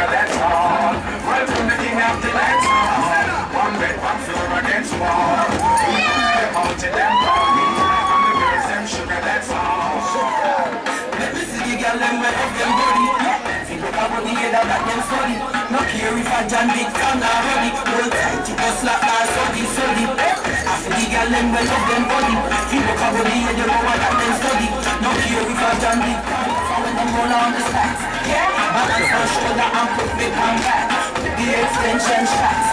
sugar, that's all. Welcome the king of the dance hall. One bed, one floor against wall. The mountain, them call me. And the girls, them sugar, that's all. Let me see the girl, them wet up them body. Think about what the head of that them study. Not care if I jam big time now ready. Hold tight, you go slap now, sorry. After the girl, them wet up them body. Think about what the head of that them study. Not care if I jam big time. Follow them all on the stats. Yeah, balance on shoulder and put me on back. The extension shots.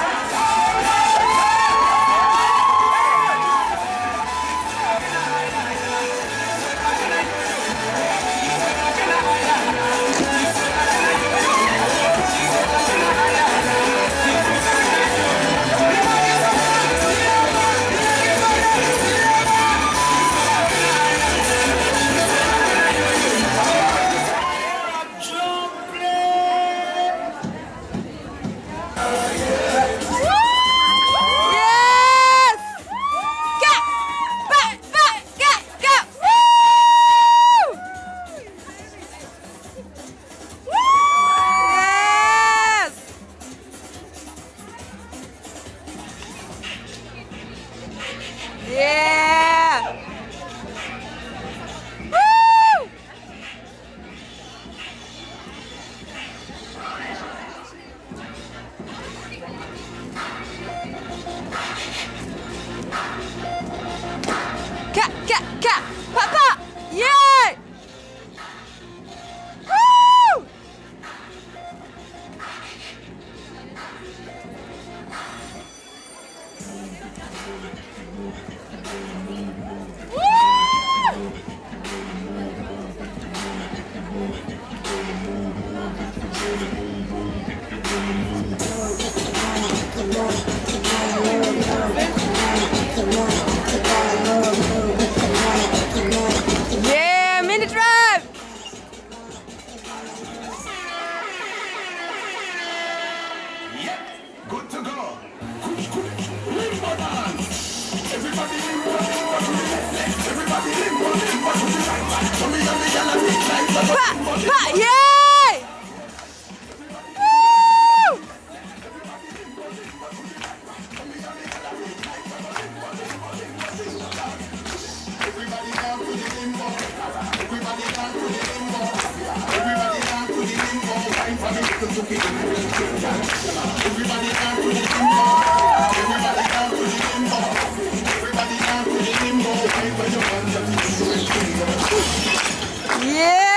Yeah! Woo! Ka! Papa! Yeah! Woo! Yeah, minute drive! Yep, good to go. Limbo dance. Everybody limbo to the left. Everybody limbo to the right. So me and the girl and me like Yay! Woo! everybody down to the limbo. Everybody down to the limbo. Everybody down to the limbo. Time for me to took it. Everybody down to the limbo. Everybody down to the limbo. Everybody down to the limbo. Time for your man to do it. Yeah!